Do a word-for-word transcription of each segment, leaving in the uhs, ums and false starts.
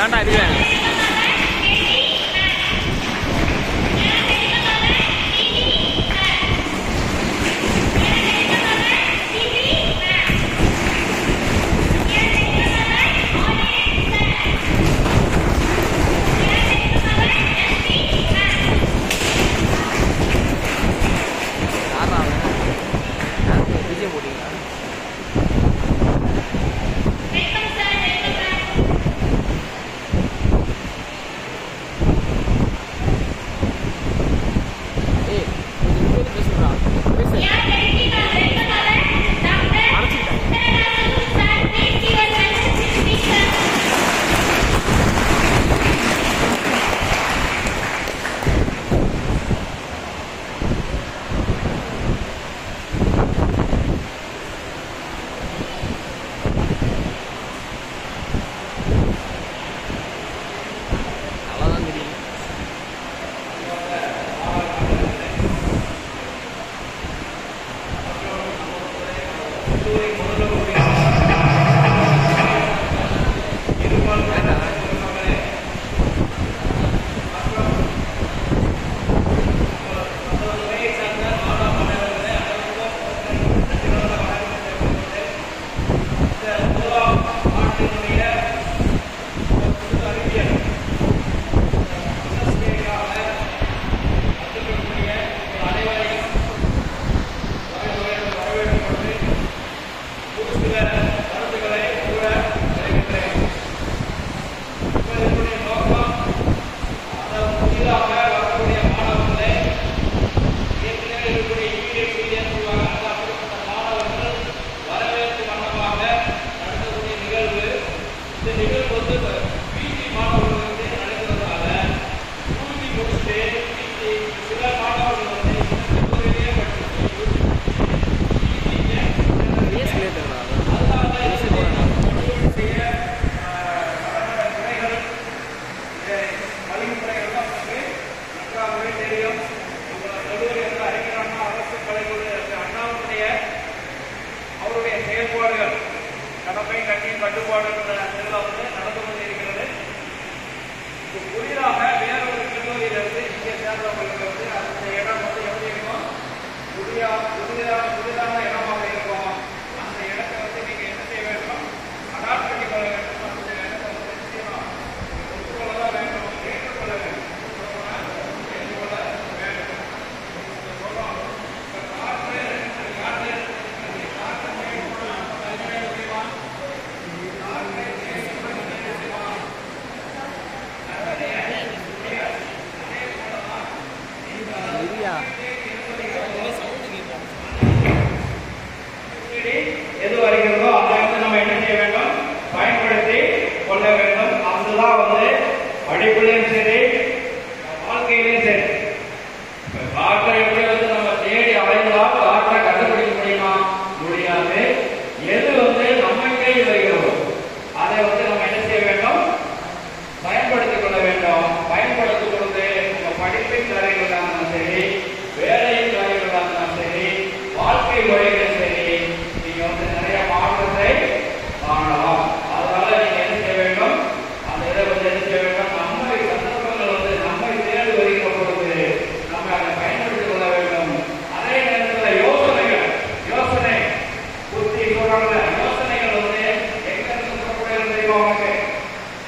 வேண்டாம் இதுவே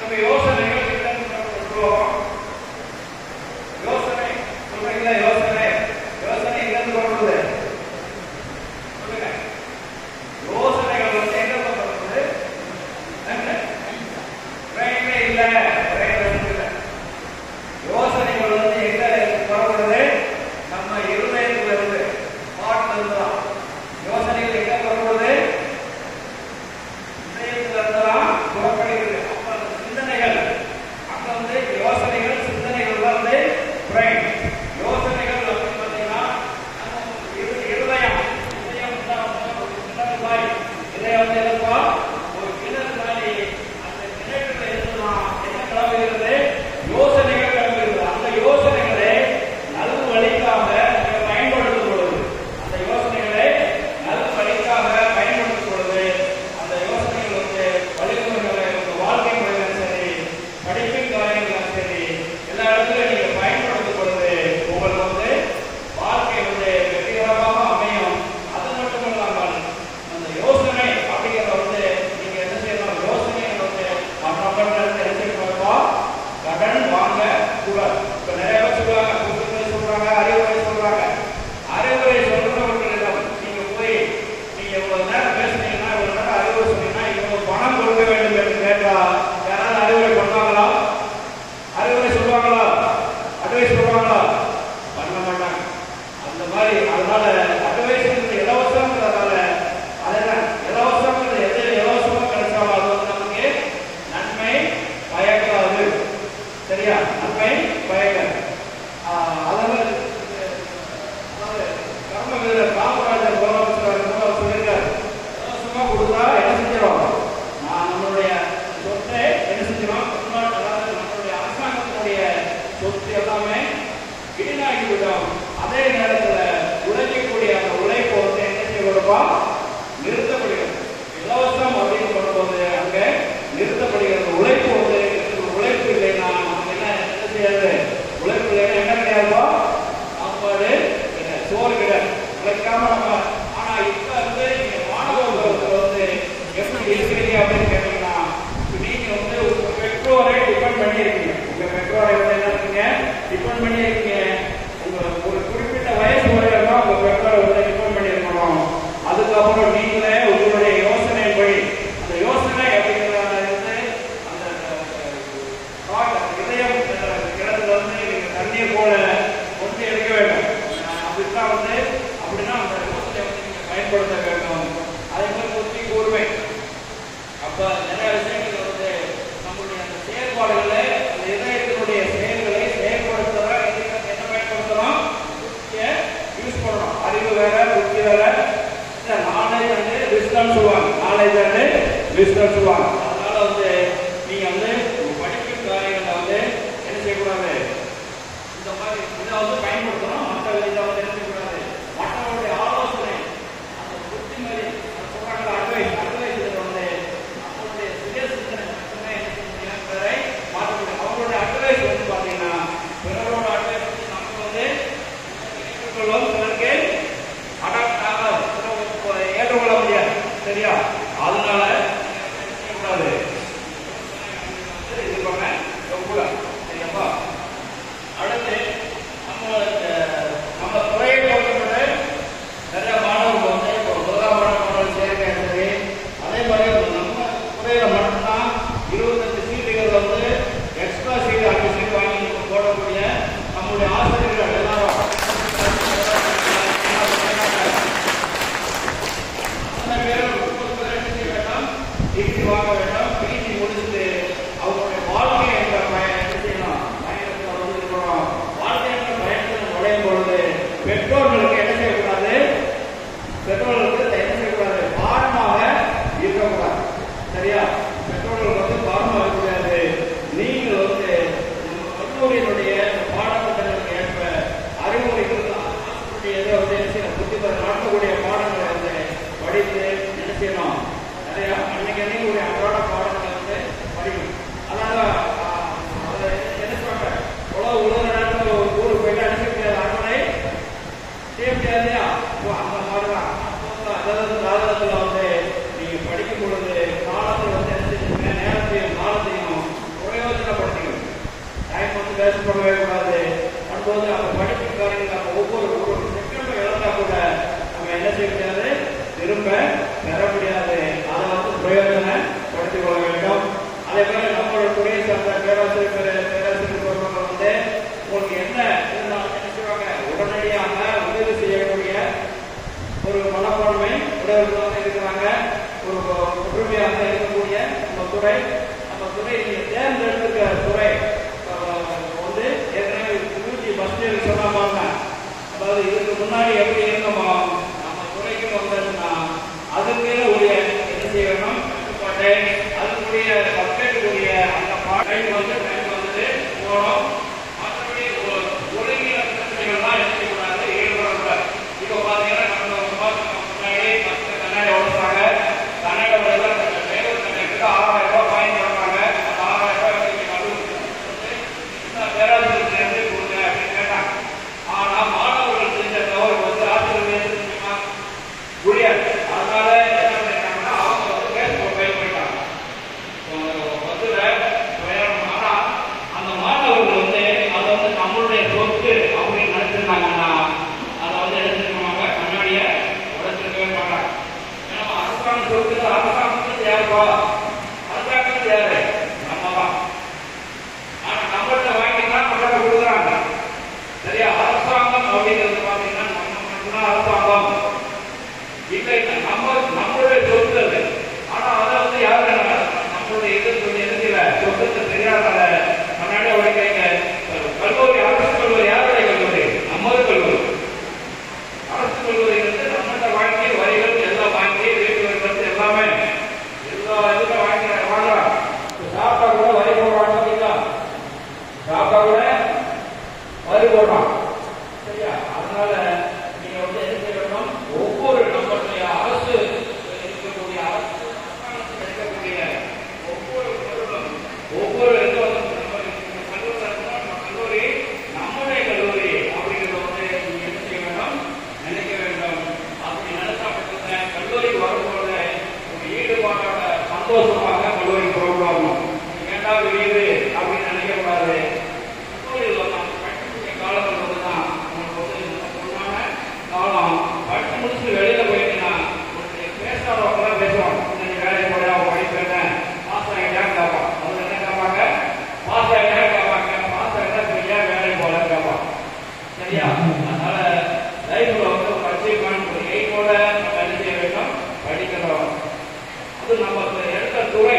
யோசனை கொடுத்தா என்ன செஞ்சிடும்? நான் நம்மளுடைய சொத்தை என்ன செஞ்சிடும்? அதாவது நம்மளுடைய அரசாங்கத்தினுடைய சொத்து எல்லாமே வீணாகிவிடும். அதே நேரத்தில் உழைக்கக்கூடிய அந்த உழைப்பு வந்து என்ன செய்யப்படுவோம்? நிறுத்தப்படுகிறது. இலவசம் அப்படின்னு சொல்லும்போது அங்கே நிறுத்தப்படுகிறது. உழைப்பு வந்து உழைப்பு இல்லைன்னா நமக்கு என்ன என்ன செய்யாது? உழைப்பு இல்லைன்னா என்ன கிடையாதோ சாப்பாடு சோறு கிடையாது. உழைக்காம நம்ம ஆனா இப்ப வந்து நீங்க மாணவர்கள் வந்து எப்படி இருக்கிறீங்க அப்படின்னு கேட்டீங்கன்னா நீங்க வந்து உங்க பெற்றோரை டிபெண்ட் பண்ணி இருக்கீங்க. உங்க பெற்றோரை வந்து என்ன இருக்கீங்க? டிபெண்ட் பண்ணி இருக்கீங்க. உங்க ஒரு குறிப்பிட்ட வயசு வரையில தான் உங்க பெற்றோரை வந்து டிபெண்ட் பண்ணி இருக்கணும். அதுக்கப்புறம் நீங்களே உங்களுடைய யோசனைப்படி அந்த யோசனை அப்படிங்கிறத வந்து அந்த இதயம் கிணத்துல வந்து நீங்க தண்ணீர் போல கொண்டு எடுக்க வேண்டும். அப்படித்தான் வந்து அப்படின்னா அந்த யோசனை வந்து நீங்க பயன்படுத்த வேண்டும். அதே மாதிரி புத்தி கூர்மை. அப்ப நிறைய விஷயங்கள் வந்து நம்மளுடைய அந்த செயல்பாடுகளை அந்த இதயத்தினுடைய செயல்களை செயல்படுத்துறதா என்ன பயன்படுத்தணும்? புத்தியை யூஸ் பண்ணணும். அறிவு வேற புத்தி வேற. நாலேஜ் வந்து விஸ்டம் சொல்லுவாங்க. நாலேஜ் வந்து விஸ்டம் சொல்லுவாங்க. அதனால வந்து நீங்க வந்து படிக்கும் காரியங்களை வந்து என்ன செய்யக்கூடாது? இந்த மாதிரி இதை வந்து பயன்படுத்தணும். மற்ற இதை வந்து என்ன செய்யக்கூடாது? மற்றவருடைய ஆலோசனை அந்த புத்திமதி சொல்றாங்க அட்வைஸ் அட்வைஸ் வந்து அவங்களுடைய சுய சிந்தனை மட்டுமே என்ன செய்ய முடியாத மாற்ற முடியும். அவங்களுடைய அட்வைஸ் வந்து பார்த்தீங்கன்னா பிறரோட அட்வைஸ் வந்து நமக்கு வந்து ஏற்றுக்கொள்ளும், சிலருக்கு அடாப்ட் ஆகாது, ஏற்றுக்கொள்ள முடியாது. சரியா? அதனால செய்யக்கூடாது. இது பண்ண கூடாது. சரியாப்பா? அடுத்து நம்ம நம்ம துறையை பொறுத்தவரை நிறைய மாணவர்கள் வந்து இப்போ முதலாம் மாணவர்கள் சேர்க்கை சரி. அதே மாதிரி நம்ம துறையில மட்டும்தான் இருபத்தஞ்சு சீட்டுகள் வந்து எக்ஸ்ட்ரா சீட் அஞ்சு சீட் வாங்கி போடக்கூடிய நம்முடைய ஆசிரியர்கள் எல்லாரும் டிகிரி வாங்க வேண்டாம். பிஜி முடிச்சுட்டு அவங்களுடைய வாழ்க்கை என்ற பயணம் செய்யலாம். பயணத்தில் வந்து இருக்கணும். வாழ்க்கை என்ற பயணத்தில் நுழையும் பொழுது பெற்றோர்களுக்கு என்ன செய்யக்கூடாது? பெற்றோர்களுக்கு என்ன செய்யக்கூடாது? பாடமாக இருக்கக்கூடாது. சரியா? பெற்றோர்களுக்கு வந்து பாடமாக இருக்கக்கூடாது. நீங்கள் வந்து கல்லூரியினுடைய பாடத்திட்டங்களுக்கு ஏற்ப அறிவுரைகள் இதை வந்து என்ன செய்யணும்? புத்தி நடத்தக்கூடிய பாடங்களை வந்து படித்து என்ன செய்யணும்? நிறையா அன்னைக்கு அன்னைக்கு ஒரு அன்றாட பாடங்களை வந்து படிக்கணும். அதனால என்ன சொல்றாங்க? உலக உலக நேரத்தில் ஒரு ஊருக்கு போயிட்டு அனுப்ப முடியாது. அரண்மனை செய்ய முடியாது இல்லையா? அந்த மாதிரிதான் அதாவது ஜாதகத்தில் வந்து நீங்க படிக்கும் பொழுது காலத்தில் வந்து என்ன செஞ்சுங்க? நேரத்தையும் காலத்தையும் பிரயோஜனப்படுத்திக்கணும். டைம் வந்து வேஸ்ட் பண்ணவே கூடாது. பண்ணும்போது அந்த படிக்கும் காரியங்கள் நம்ம ஒவ்வொரு ஒவ்வொரு செகண்டும் இழந்தா கூட நம்ம என்ன செய்ய முடியாது? திரும்ப பெற முடியாது. அதை வந்து பிரயோஜனப்படுத்திக் கொள்ள வேண்டும். அதே மாதிரி நம்மளோட துறையை சார்ந்த பேராசிரியர் பேராசிரியர் வந்து உங்களுக்கு என்ன இருந்தாலும் என்ன செய்வாங்க? உடனடியாக உதவி செய்யக்கூடிய ஒரு மனப்பான்மை உடல்களாக இருக்கிறாங்க. ஒரு ஒற்றுமையாக இருக்கக்கூடிய நம்ம துறை நம்ம துறை நீங்க தேர்ந்தெடுத்துக்கிற துறை வந்து ஏற்கனவே யூஜி பஸ் சொன்னாங்க. அதாவது இதுக்கு முன்னாடி எப்படி இருந்தோமோ நம்ம துறைக்கு வந்ததுன்னா அதுக்கு ஒரு என்ன செய்யணும்? கட்டுப்பாட்டை அதுக்குரிய சப்ஜெக்டுக்குரிய அந்த பாடம் வந்து வந்துட்டு போகணும். மற்றபடி ஒழுங்கியல் பிரச்சனைகள்லாம் என்ன செய்யக்கூடாது? ஈடுபடக்கூடாது. இப்போ பார்த்தீங்கன்னா நம்ம முன்னாடி பத்து கண்ணாடி உழைச்சாங்க. கண்ணாடி உழைச்சாங்க டிரைவர் கண்ணாடிக்கு ஆறாயிரம் ரூபாய் வாங்கி தராங்க. அந்த ஆறாயிரம் ரூபாய் பேராசிரியர் சேர்ந்து கொடுங்க அப்படின்னு கேட்டாங்க. ஆனால் மாணவர்கள் செஞ்ச தவறு வந்து ஆசிரியர் முடியாது. அதனால என்ன பண்ணிட்டாங்கன்னா அவங்க வந்து கேஸ் ஃபைல் பண்ணிட்டாங்க. பஸ்ஸில் பிரயாணம். ஆனால் அந்த மாணவர்கள் வந்து அதை வந்து நம்மளுடைய சொத்து அப்படின்னு நினைச்சிருந்தாங்கன்னா அதை வந்து எடுத்துருவாங்க. கண்ணாடியை உடைச்சிருக்கவே மாட்டாங்க. ஏன்னா அரசாங்கம் சொத்து அரசாங்கத்துக்கு யாருப்பா? அரசாங்கத்துக்கு யாரு? நம்ம தான். ஆனால் நம்மள்கிட்ட வாங்கினா கொண்டாட கொடுக்குறாங்க. சரியா? அரசாங்கம் அப்படிங்கிறது பார்த்தீங்கன்னா நம்ம மட்டும்தான் அரசாங்கம் இல்லை. நம்ம நம்மளுடைய சொத்து அது. ஆனா அதை வந்து யாரு நம்மளுடைய இது சொல்லி எழுதியில சொத்து தெரியாத முன்னாடி உடைக்கிறீங்க. கல்லூரி அரசு கல்லூரி யாருடைய கல்லூரி? நம்மது கல்லூரி. அரசு கல்லூரி வந்து நம்மகிட்ட வாங்கி வரிகள் எல்லாம் வாங்கி வீட்டு வரி எல்லாமே சந்தோஷமாக கல்லூரி கொண்டு வரணும். ஏண்டா வெளியுது அப்படின்னு நினைக்கக்கூடாது. படிக்கக்கூடிய காலத்தில் வந்து தான் உங்களுக்கு வந்து பொண்ணான காலம். படித்து முடிச்சுட்டு வெளியில போயிட்டீங்கன்னா பேசாதவங்க பேசுவாங்க. இன்னைக்கு வேலைக்கு போய் அவங்க படிப்பேன் பாஸ் ஆகிட்டான்னு கேட்பான். அவங்க என்ன கேட்பாங்க? பாஸ் ஆகிட்டான்னு கேட்பாங்க. பாஸ் ஆகிட்டா சரியா வேலைக்கு போகலன்னு கேட்பாங்க. சரியா? அதனால லைஃப்ல வந்து ஒரு அச்சீவ்மெண்ட் ஒரு எய்மோட நம்ம என்ன செய்ய வேண்டும்? படிக்கிறோம். அது நம்ம எடுத்த துறை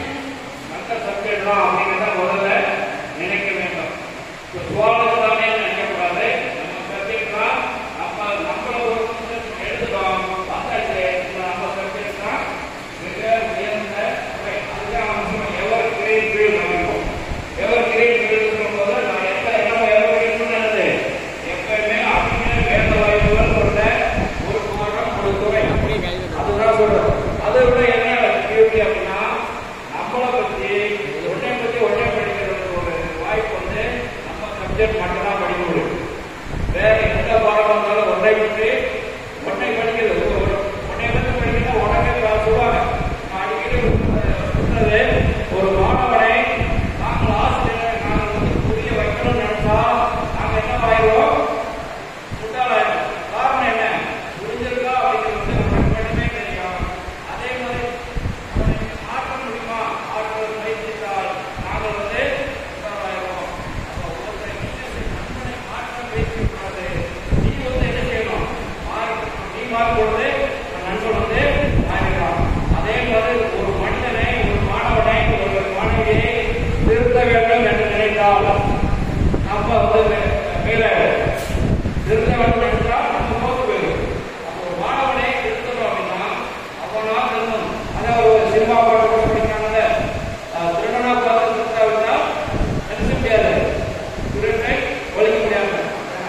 நல்ல சப்ஜெக்ட் தான் அப்படிங்கிறத முதல்ல நினைக்க வேண்டும். சுவாலஜி தானே நினைக்கக்கூடாது. நம்ம சப்ஜெக்ட் தான் நம்ம நம்மள ஒரு எடுத்துட்டோம் பார்த்தாச்சு. நம்ம சப்ஜெக்ட் தான் மிக உயர்ந்த துறை. அதுதான் நம்ம எவர் கிரீன் ஃபீல்டு அமைப்போம். எவர் கிரீன் ஃபீல்டு போது நான் எப்ப என்ன எவர் கிரீன் என்னது எப்பயுமே அப்படியே வேந்த வாய்ப்புகள் கொண்ட ஒரு மாற்றம் ஒரு துறை. அதுதான் சொல்றோம். அதை விட என்ன பியூட்டி அப்படின்னா நம்மளை பற்றி ஒன்றை பற்றி ஒன்றை படிக்கிறதுக்கு ஒரு வாய்ப்பு வந்து நம்ம சப்ஜெக்ட் மட்டும்தான் படிக்க முடியும். வேற எந்த பாடம் வந்தாலும் ஒன்றை பற்றி ஒன்றை படிக்கிறது ஒன்றை பற்றி படிக்கிறதா உடனே சொல்லுவாங்க. அடிக்கடி சொன்னது ஒரு மாணவனை நாங்கள் ஆசிரியர் நாங்கள் வந்து புரிய வைக்கணும்னு நினைச்சா நாங்கள் என்ன ஆயிடுவோம்? முட்டாளாயிடும். காரணம் என்ன? புரிஞ்சிருக்கா அப்படிங்கிறது நம்ம மட்டுமே தெரியும். அதே மாதிரி மாற்ற முடியுமா? ஆற்றல் முயற்சித்தால் நாங்கள் வந்து முட்டாளாயிடுவோம். ஒருத்தரை நண்பனை மாற்ற முயற்சிக்கூடாது. நீ வந்து என்ன செய்யணும்? நீ மாறும் பொழுது நண்பன் வந்து மாறுகிறான். அதே மாதிரி ஒரு மனிதனை ஒரு மாணவனை ஒரு மாணவியை திருத்த வேண்டும் என்று நினைத்தால் நம்ம வந்து மேலே திருத்த வேண்டும் என்றால் நம்ம போக்கு போயிடும். அப்போ ஒரு மாணவனை திருத்தணும் அப்படின்னா அவனா திருத்தணும். அதாவது ஒரு சினிமா பாட்டு கூட படிக்கிறாங்க. திருடனா பார்த்து திருத்த விட்டால் நினைச்ச முடியாது. திருட்டை ஒழிக்க முடியாது.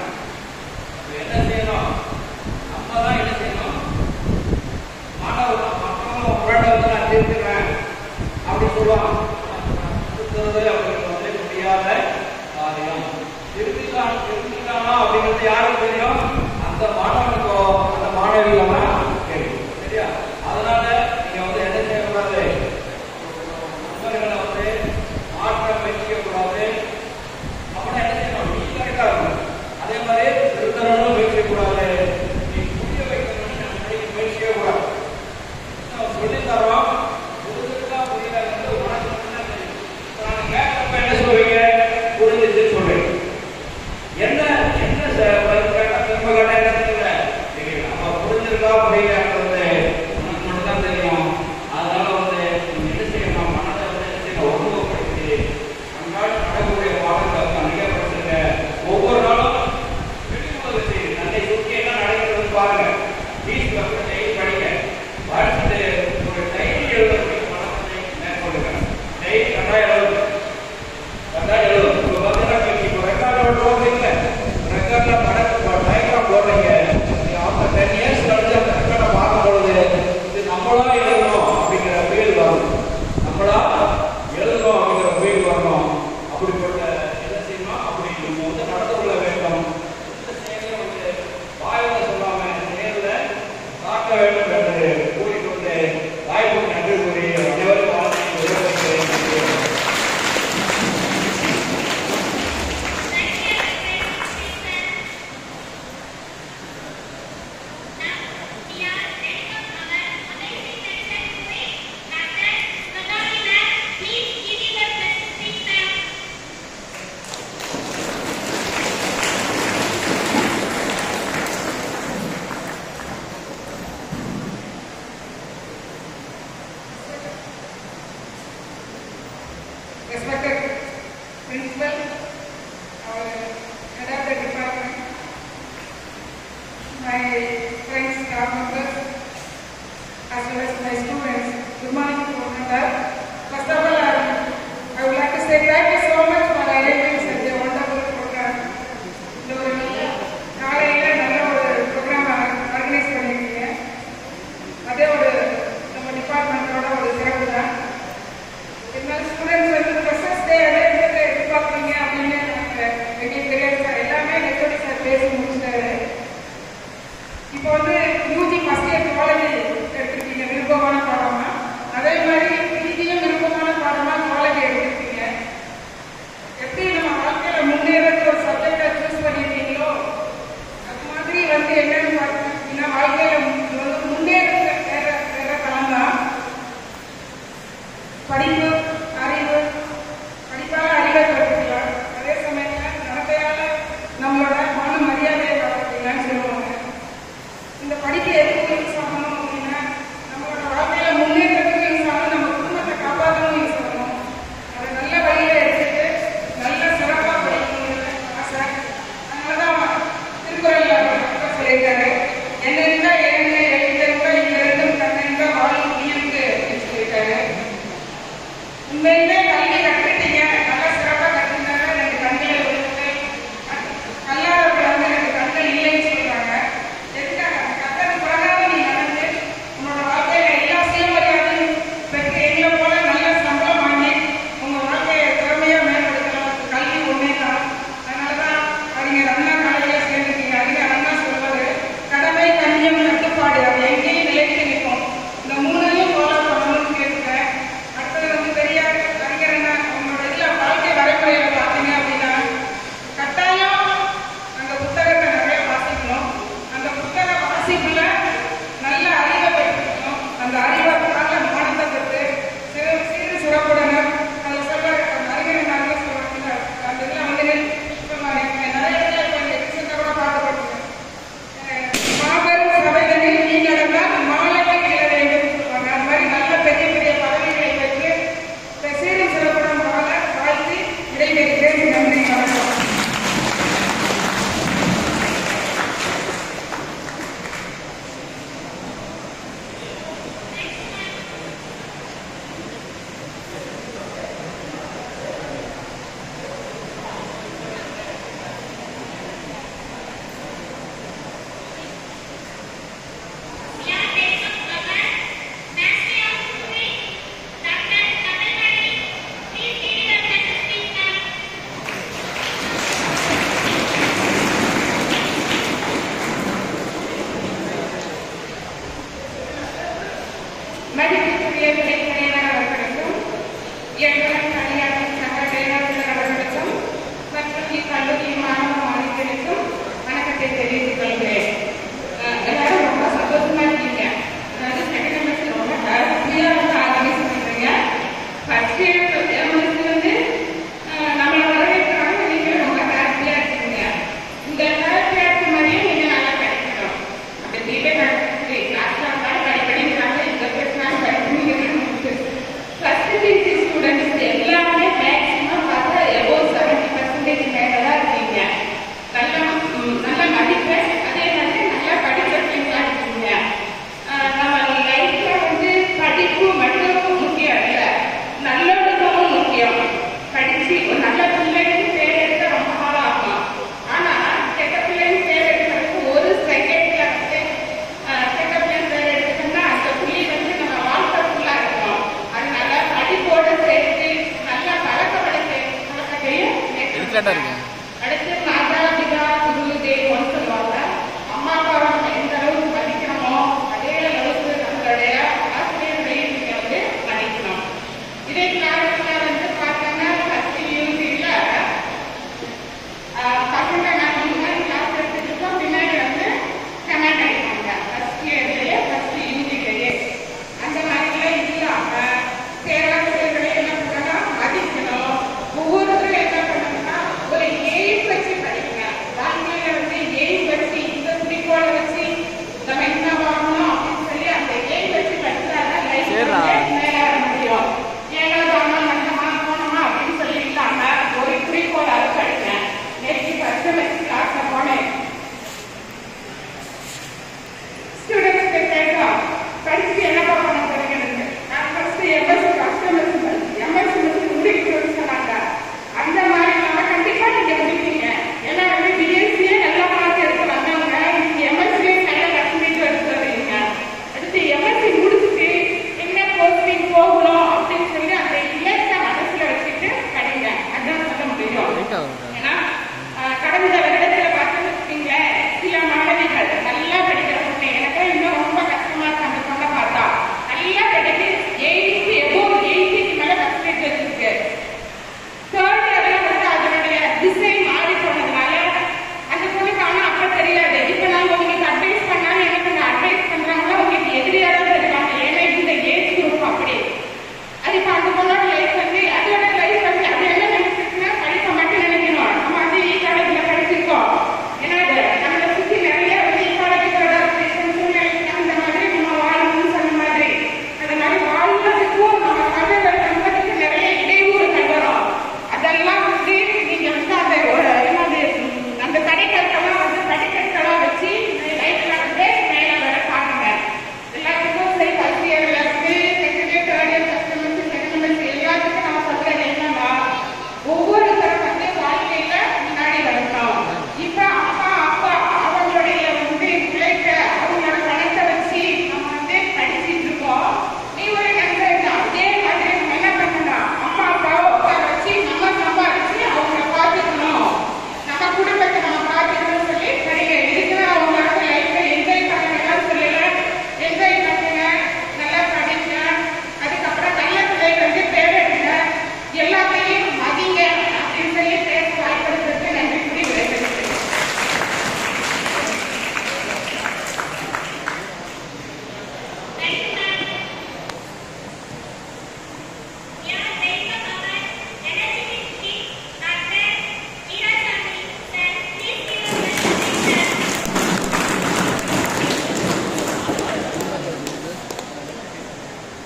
என்ன செய்யணும்? நம்ம தான் என்ன செய்யணும்? மாணவர் மற்றவங்க ஃப்ரெண்டை வந்து நான் திருத்துக்கிறேன் அப்படின்னு சொல்லுவான். திருத்துறது அப்படிங்கிறது வந்து முடியாத காரியம். திருத்திக்கலாம் திருத்திக்கலாமா அப்படிங்கிறது யாருக்கு தெரியும்? அந்த மாணவனுக்கோ அந்த மாணவியோ தான் தெரியும். சரியா? அதனால நீங்க வந்து என்ன செய்யக்கூடாது? நண்பர்களை வந்து மாற்ற முயற்சிக்கக்கூடாது. அப்படின்னா என்ன செய்யணும்? நீ கரெக்டா இருக்கணும். அதே மாதிரி திருத்தரணும் முயற்சிக்கக்கூடாது. நீ புரிய வைக்கணும்னு நம்ம முயற்சிக்கவே கூடாது. சொல்லி தரோம் புரிஞ்சுக்கா புரியல வந்து உனக்கு மட்டும்தான் தெரியும். நான் கேட்கப்ப என்ன சொல்றீங்க? புரிஞ்சிச்சுன்னு சொல்றீங்க. என்ன என்ன கேட்டா திரும்ப கேட்டா என்ன தெரியல தெரியல. நம்ம புரிஞ்சிருக்கா புரியலன்றது உனக்கு மட்டும்தான் தெரியும். அதனால வந்து என்ன செய்யணும்? மனதை வந்து என்ன செய்யணும்? ஒருமுகப்படுத்தி அன்றாட நடக்கக்கூடிய பாடங்களுக்கு அதிகப்படுத்துங்க. ஒவ்வொரு நாளும் விழிப்புணர்வு செய்யுங்க. தன்னை சுற்றி என்ன நடக்கிறது பாருங்க. வீட்டில் வந்து டெய்லி படிங்க. வாழ்த்து ஒரு டைரி எழுதக்கூடிய பழக்கத்தை மேற்கொள்ளுங்க. டெய்லி கட்டாயம் எழுதுங்க. கட்டாயம் எழுதும். இப்போ பார்த்தீங்கன்னா இப்போ ரெக்கார்டோட போடுறீங்க. ரெக்கார்டில் படத்தை டயக்ராம் போடுறீங்க. ஆஃப்டர் டென் இயர்ஸ் கழிச்சு அந்த ரெக்கார்டை பார்க்கும் பொழுது இது நம்மளா எழுதணும் அப்படிங்கிற ஃபீல் வரணும். நம்மளா எழுதணும் அப்படிங்கிற ஃபீல் வரணும். அப்படிப்பட்ட என்ன செய்யணும்? அப்படி நம்ம வந்து நடந்து கொள்ள வேண்டும். இந்த செயலையும் வந்து வாயில சொல்லாம நேரில் காட்ட வேண்டும் என்று கூறிக்கொண்டு வாய்ப்புக்கு நன்றி கூறி அனைவரும் வாழ்க்கையை உருவாக்குகிறேன். Respected principal, our head of the department, my friends, staff members, as well as my students, good morning to one another. First of all, I would like to say thank you so much for arranging such a wonderful program. காலையில நல்ல ஒரு program organise பண்ணிருக்கீங்க. அதே ஒரு நம்ம டிபார்ட்மெண்டோட ஒரு சிறப்பு தான். இருந்தாலும் ஸ்டூடெண்ட்ஸ் வந்து ப்ரெஷர்ஸ் டே அடையிறதுக்கு எதிர்பார்க்குறீங்க அப்படின்னு எங்களுக்கு தெரியாது சார். எல்லாமே நெச்சோடி சார் பேசி முடிச்சிட்டாரு. படிப்பு, அறிவு, படிப்பால் அறிவை வளர்த்துக்கலாம், அதே சமயத்தில் நடத்தையால் நம்மளோட மான மரியாதையை வளர்த்துக்கலாம்னு சொல்லுவாங்க. இந்த படிப்பு எதுக்கு யூஸ் ஆகணும் அப்படின்னா நம்மளோட வாழ்க்கையில முன்னேற்றத்துக்கு யூஸ் ஆகணும், நம்ம குடும்பத்தை காப்பாற்றணும் யூஸ் ஆகணும். அதை நல்ல வழியில எடுத்துட்டு நல்ல சிறப்பாக படிக்கணும்னு ஆசை. அதனாலதான் திருக்குறள்ல சொல்லியிருக்காரு, என்னென்ன இறங்க எழுந்தெங்க இங்கிருந்தும் கண்ணெங்க வாழும் உயிர்க்கு அப்படின்னு சொல்லியிருக்காரு. உண்மையிலே கல்வி கற்றுட்டீங்க, நல்ல சிறப்பாக கற்றுனாங்க, ரெண்டு கண்களை விழுந்து கல்லாதவர்கள் வந்து ரெண்டு கண்கள் இல்லைன்னு சொல்றாங்க. எதுக்காக? கத்தது பிரகாரம் நீ நடந்து உன்னோட வாழ்க்கையில எல்லா சுயமரியாதையும் பெற்று எங்களை போல நல்ல சம்பளம் வாங்கி உங்க வாழ்க்கையை திறமையா மேம்படுத்தலாம். கல்வி ஒன்னே தான். அதனாலதான் அறிஞர் அண்ணா காலையில சேர்ந்துட்டீங்க. அறிஞர் அண்ணா சொல்வது கடமை, கண்ணியம், கட்டுப்பாடு, அது எங்கேயும் நிலைத்து நிற்கும். இந்த மூணையும் ஃபாலோ பண்ணணும்னு கேட்கிறேன். அடுத்தது வந்து பெரியார் அறிஞர் அண்ணா உங்களோட இதுல வாழ்க்கை வரைமுறையில பார்த்தீங்க அப்படின்னா கட்டாயம் அந்த புத்தகத்தை நிறைய வாசிக்கணும். அந்த புத்தக வாசிப்புல நல்ல அறிவை பெற்றுக்கணும். அந்த அறிவாக்காக மானத்தை பெற்று சிறு சிறு சிறப்புடனும் அதை சொல்ல அறிஞர் நிறைய சொல்றாங்க. அந்த இதுல வந்து சொல்லுவாங்க, நிறைய இடத்துல இப்போ எக்ஸிட்ட கூட பார்க்கப்பட்டிருக்கேன். மாபெரும் சபைகளில் நீங்கள் இருந்தால் மாலைகள் இட வேண்டும் சொல்லுவாங்க. அந்த மாதிரி நல்ல பெரிய பெரிய பதவிகளை பெற்று சீரு சிறப்புடன் வாழ வாழ்த்தி விடைபெறுகிறேன். நன்றி, வணக்கம். மதிப்புக்குரிய விளைநிலையினர் அவர்களுக்கும், இயக்குனர் பணியாற்றும் சக பேராசிரியர் அவர்களுக்கும் மற்றும் இக்கல்லூரி மாணவ மாணவிகளுக்கும் வணக்கத்தை தெரிவித்துக் கொள்கிறேன். எல்லாரும் ரொம்ப சந்தோஷமா இருக்கீங்க. அதாவது செகண்ட் செமஸ்டர் ரொம்ப ஹாப்பியா வந்து ஆர்கனைஸ் பண்றீங்க. ஃபர்ஸ்ட் இயர் எம்எஸ்சி வந்து நம்மளை வரவேற்கிறாங்க, நீங்க ரொம்ப ஹாப்பியா இருக்கீங்க. இந்த ஹாப்பியா இருக்க மாதிரியே நீங்க நல்லா படிக்கணும். அப்படி தீபே நடத்தி கிளாஸ்ல இருந்தாலும் படிப்படிங்கிறாங்க, இந்த பிரச்சனை படிக்கணும். ஃபர்ஸ்ட் டிகிரி ஸ்டூடெண்ட்ஸ் எல்லாமே மேக்ஸிமம் பார்த்தா எபோவ் செவன்டி பர்சன்டேஜ் மேலே தான் இருக்கீங்க. நல்ல நல்ல மதிப்பு, அதே மாதிரி நல்லா படிக்கிறவங்களா இருக்கீங்க. நம்ம லைஃப்ல வந்து படிப்பு மட்டும் முக்கியம் இல்லை, நல்லொழுக்கமும் முக்கியம். படிச்சு ஒரு நல்ல பிள்ளைன்னு பேர் எடுக்க ரொம்ப நாள் ஆகும். ஆனா கெட்ட பிள்ளைன்னு பேர் எடுக்கிறதுக்கு ஒரு செகண்ட்ல வந்து கெட்ட பிள்ளைன்னு பேர் எடுத்துட்டோம்னா அந்த புள்ளி வந்து நம்ம வாழ்க்கை ஃபுல்லா இருக்கும். அதனால படிப்போட சேர்த்து நல்ல பழக்க வழக்கை பழக்கத்தையும் அடுத்து மாதா பிதா குரு தெய்வம்னு சொல்லுவாங்க. அம்மா அப்பாவை நம்ம எந்த அளவுக்கு மதிக்கணுமோ அதே அளவுக்கு நம்மளுடைய ஆசிரியர்களையும் நீங்க வந்து மதிக்கணும். இதே கிளாஸ்ல வந்து பார்த்தோம்னா ஃபர்ஸ்ட் யூனிட்ல பசங்க நம்ம முன்னாடி கிளாஸ் எடுத்துக்கிட்டோம், பின்னாடி வந்து கமெண்ட் அடிப்பாங்க. ஃபர்ஸ்ட் இயர்லயே ஃபர்ஸ்ட் யூனிட்லயே அந்த மாதிரிலாம் இல்லாம பேராசிரியர்களை என்ன பண்ணணும், மதிக்கணும். ஒவ்வொருத்தரும் என்ன பண்ணணும்னா ஒரு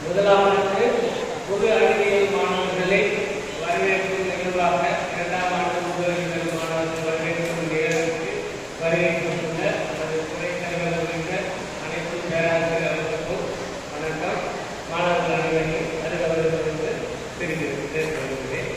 முதலாம் ஆண்டு பொது அறிவியல் மாணவர்களை வரவேற்கும் நிகழ்வாக இரண்டாம் ஆண்டு பொது அறிவியல் மாணவர்கள் வரவேற்கும் நிகழ்வுக்கு வரவேற்றுள்ள நமது துறை தலைவர் உள்ளிட்ட அனைத்து பேராசிரியர் அவர்களுக்கும் வணக்கம். மாணவர்கள் அனைவரையும் அலுவலர்களுக்கு தெரிவித்துள்ளேன்.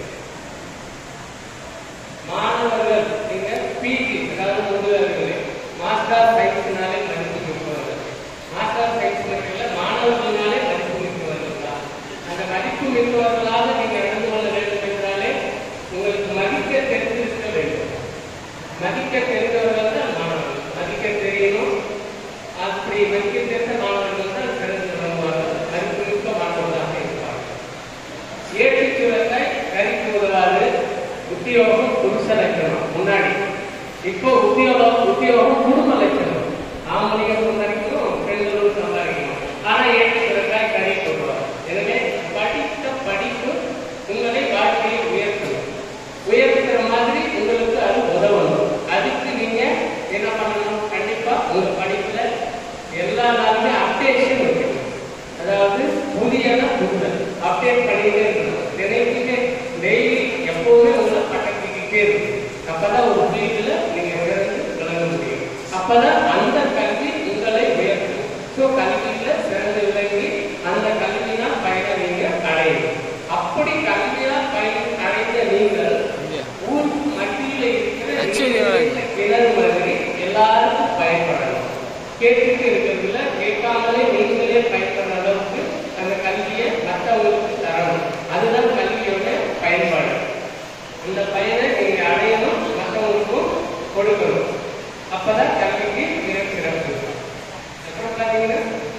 மாணவர்கள் நீங்க பிஜி அதாவது முதல்வர்களே மாஸ்டர் சயின்ஸ்னாலே மதிப்பு மிக்கவர்கள். மாஸ்டர் சயின்ஸ் மட்டும் மாணவர்களாலே மதிப்பு மிக்கவர்கள் தான். அந்த மதிப்பு மிக்கவர்களாக நீங்க நடந்து கொள்ள வேண்டும் என்றாலே உங்களுக்கு மதிக்க தெரிந்திருக்க வேண்டும். மதிக்க தெரிந்தவர்கள் தான் மாணவர்கள். மதிக்க தெரியணும். அப்படி மதிக்க தெரிந்த மாணவர்கள் தான் சிறந்து விளங்குவார்கள். மதிப்பு மிக்க மாணவர்களாக இருப்பார்கள். ஏற்றுச்சுரக்காய் கறிக்கு உதவாது. உத்தியோகம் புருஷ லட்சணம் முன்னாடி. இப்போ உத்தியோகம் உத்தியோகம் குடும்ப லட்சணம். ஆம்பளைங்க சம்பாதிக்கணும், பெண்களும் சம்பாதிக்கணும். ஆனா ஏற்றுச்சுரக்காய் கறிக்கு உதவாது. எனவே படித்த படிப்பு உங்களை வாழ்க்கையை உயர்த்தணும். உயர்த்துற மாதிரி உங்களுக்கு அது உதவணும். அதுக்கு நீங்க என்ன பண்ணணும்? கண்டிப்பா உங்க படிப்புல எல்லா நாளுமே அப்டேஷன் இருக்கணும். அதாவது புதியன புத்தல் அப்டேட் பண்ணிட்டே இருக்கணும். தினைக்குமே டெய்லி எப்பவுமே உங்களை பட்டக்கிட்டே இருக்கணும். அப்பதான் ஒரு ஃபீல்டுல நீங்க உயர்ந்து விளங்க முடியும். அப்பதான் அந்த கல்வி உங்களை உயர்த்தும். ஸோ கல்வியில சிறந்து விளங்கி அந்த கல்வியினால் பயனை நீங்க அடையணும். அப்படி கல்வியால் பயன் அடைந்த நீங்கள் ஊர் மத்தியில இருக்கிற கிணறு மாதிரி எல்லாருக்கும் பயன்படணும். கேட்டுட்டு இருக்கிறதுல கேட்காமலே நீங்களே பயன்படுற அளவுக்கு அந்த கல்வியை மற்றவங்களுக்கு தரணும். அதுதான் கல்வியோட பயன்பாடு. அந்த பயனை நீங்க அடையணும், மற்றவங்களுக்கும் கொடுக்கணும். அப்பதான் கல்விக்கு மிக சிறப்பு. அப்புறம் பாத்தீங்கன்னா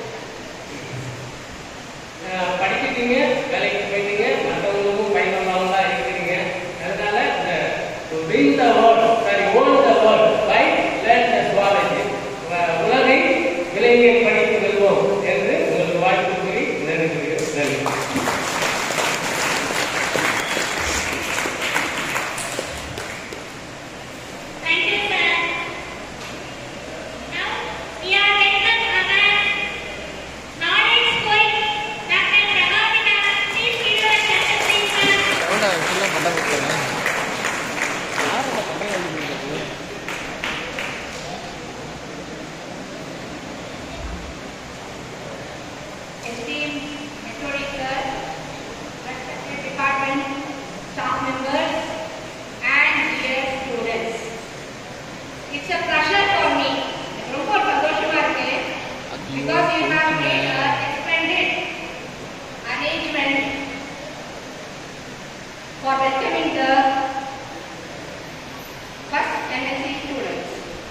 படிச்சிட்டீங்க, வேலைக்கு போயிட்டீங்க, மற்றவங்களுக்கும் பயனுள்ளவங்களா இருக்கிறீங்க. அதனால இந்த win the world, sorry, own the world by learn the zoology. உலகை விலங்கியல் படித்து வெல்வோம் என்று உங்களுக்கு வாழ்த்து கூறி நன்றி. நன்றி. For welcoming the first M S c students.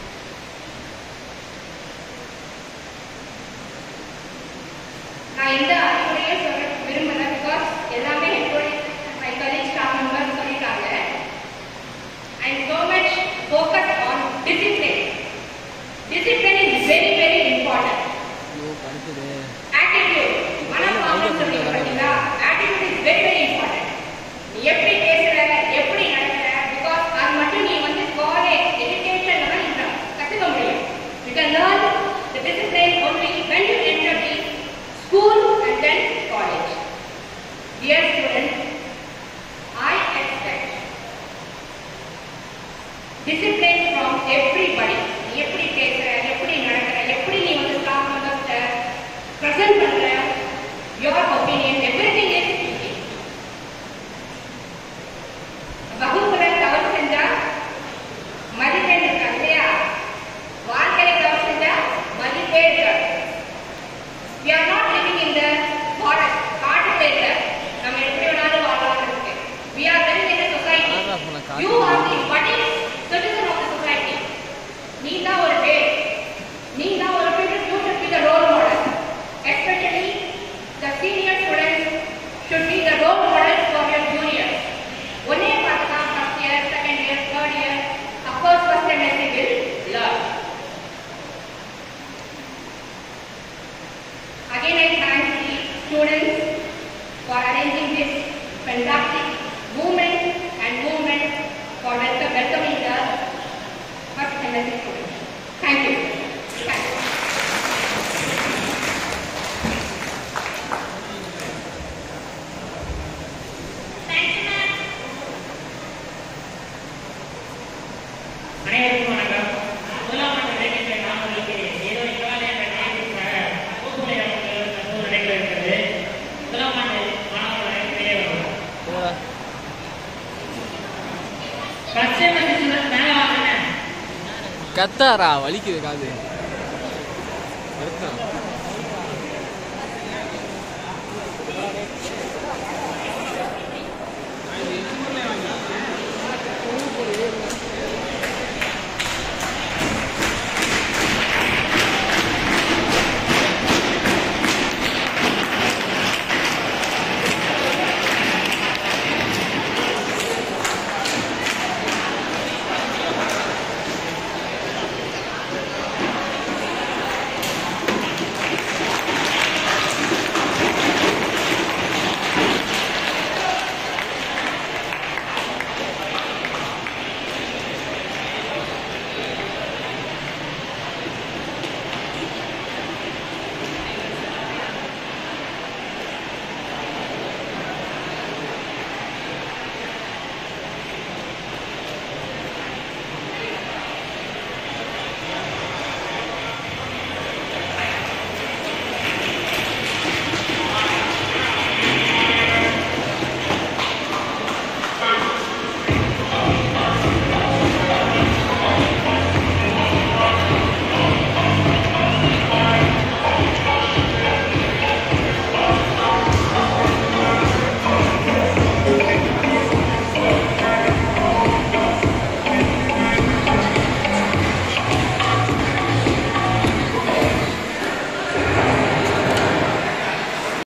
நான் இந்த அறிவுரையை சொல்ல விரும்பல. பிகாஸ் எல்லாமே என்னோட my colleague staff members சொல்லிட்டாங்க. I am so much focused on discipline. Discipline is very very important. Attitude. மனப்பாங்கம் சொல்றீங்க பாத்தீங்களா? Attitude is very very important. எப்படி பேசுற, எப்படி நடக்கிற, பிகாஸ் அது மட்டும் நீ வந்து காலேஜ் எஜுகேஷன்ல தான் நீங்க கத்துக்க முடியும். You can learn the discipline only when you enter the school and then college. Dear students, I expect discipline from everybody. நீ எப்படி பேசுற, எப்படி நடக்கிற, எப்படி நீ வந்து ஸ்டாஃப் மெம்பர்ஸ்ட பிரசன்ட் பண்ற, your opinion, everything is easy. வகுப்புல தவறு செஞ்சா மதிப்பெண் இருக்காது இல்லையா? வாழ்க்கையில தவறு செஞ்சா மதிப்பே இருக்காது. We are not living in the forest. காட்டுல இல்ல, நம்ம எப்படி வேணாலும் வாழலாம் இருக்கு. We are living in a society. You are the budding citizen of the society. நீ தான் ஒரு பேர், நீ தான் ஒரு future, you should be the role model. Especially the senior students கத்தாரா வலிக்குது காது. வருத்தம்.